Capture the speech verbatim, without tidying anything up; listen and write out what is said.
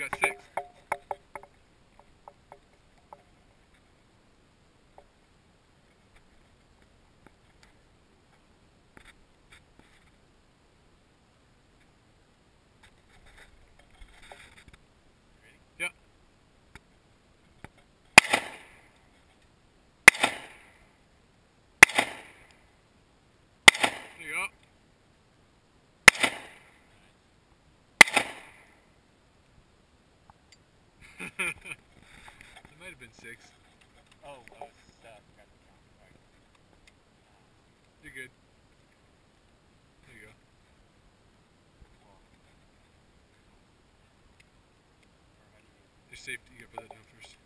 got six. Yeah. There you go. It might have been six. Oh, I was, uh, forgot to count. Sorry. You're good. There you go. Well, or how do you... Your safety, you gotta put that down first.